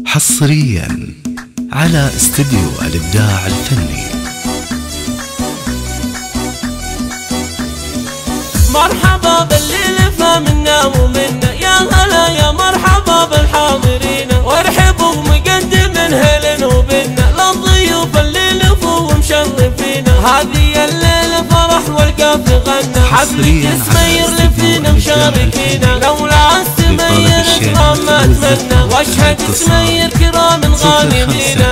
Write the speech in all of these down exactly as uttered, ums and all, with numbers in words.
حصريا على استديو الإبداع الفني. مرحبا باللي لفى منا ومنا، يا هلا يا مرحبا بالحاضرين، وارحبوا مقدم هلن وبنا للضيوف اللي لفوا ومشرفينا. هذه الليلة فرح والقاف غنى، حفلة سمير لفينا مشاركينا، لولا السمير كرام ما اتمنى، واشهد سمير كرام غانمينا،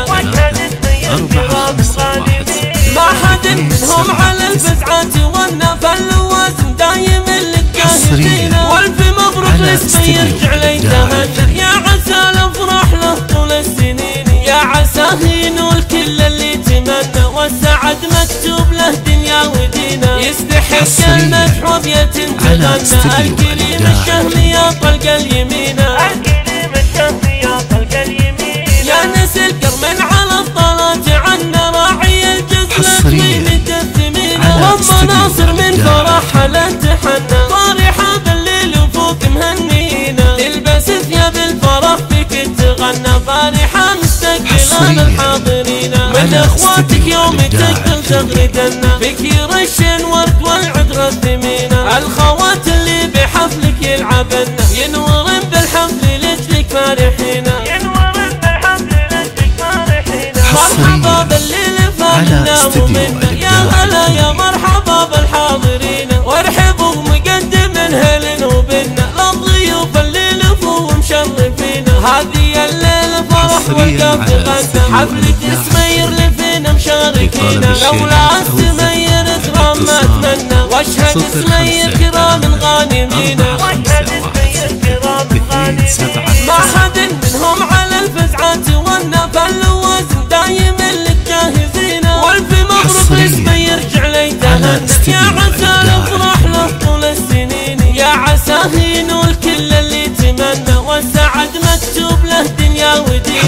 ما حد منهم على الفزعات والنا، فاللوازم دايم اللي جاهزينا، والف مبروك لسمير جعلي تهنى، يا عسى الافراح له طول السنين، يا عسى ينول كل اللي تمنى، والسعد مكتوب له دنيا ودينا، يستحق المدح وبيتنتغنى، الكريم الشهم يا طلق اليمينة، الكريم الشهم يا طلق اليمينة، يا نسل كرم على الطلات عنا، راعي الجزلة مدثمينة، وام ناصر من فرحها لا تحنى، طارحة بالليل وفوق مهنينا، تلبس ثياب الفرح فيك تغنى، فرحة مستقبلة بالحاضرين، من اخواتك يوم تقبل تغردنا، فيك يرش ورد والعذرة الثمينة، الخوات اللي بحفلك يلعبن، ينورن بالحفل لجلك فرحينا، ينورن بالحفل لجلك فرحينا. مرحبا باللي لفى منا ومنا، يا هلا يا مرحبا بالحاضرين، وارحبوا مقدم هلن وبنا للضيوف اللي لفوا ومشرفينا. هذه الليلة فرح والقاف غنى، حفلة سمير لفينا مشاركينا، لولا السمير كرام ما اتمنى، واشهد سمير كرام غانمينا، واشهد سمير كرام غانمينا، ما حد منهم على الفزعات والنا، فاللوازم دايم اللي جاهزينا، والف مبروك لسمير جعلي تهنى، يا عسى الافراح له طول السنين، يا عسى ينول كل اللي تمنى، والسعد مكتوب له دنيا ودينا،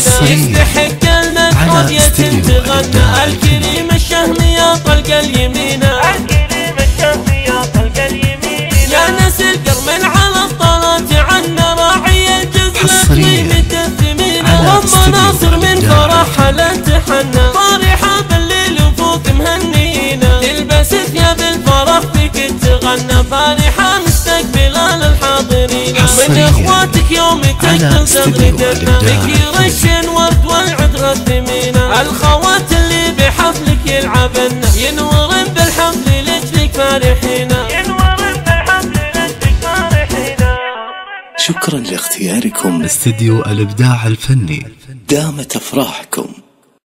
يستحق المدح وبيتنتغنى، الكريم الشهم يا طلق اليمينة، الكريم الشهم يا طلق اليمينة، يا نسل كرم على الطلات عنا، راعي الجزلة مدثمينة، وام ناصر من فرحها لا تحنى، طارحة بالليل وفوق مهنينا، تلبس ثياب الفرح فيك تغنى، فرحة مستقبلة للحاضرين، من اخواتك يوم تقبل تغردنا، فيك يرش ورد والعذرة الثمينة، الخوات اللي بحفلك يلعبن، ينورن بالحفل لجلك فرحينا، ينورن بالحفل لجلك فرحينا. شكرا لاختياركم استديو الإبداع الفني. دامت أفراحكم.